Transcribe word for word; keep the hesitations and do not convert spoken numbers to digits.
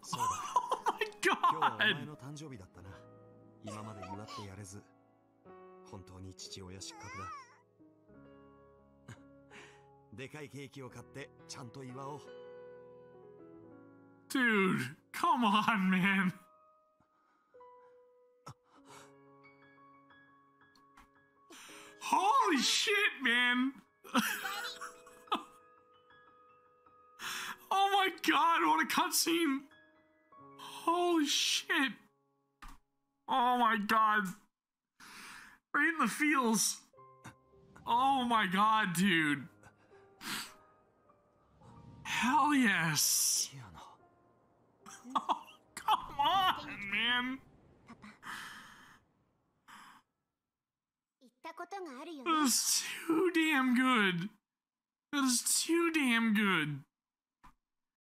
Oh my god! Dude, come on, man. Holy shit, man. Oh my god, what a cutscene. Holy shit. Oh my god. Right in the feels. Oh my god, dude. Hell yes. Oh, come on, man. That is too damn good. That is too damn good.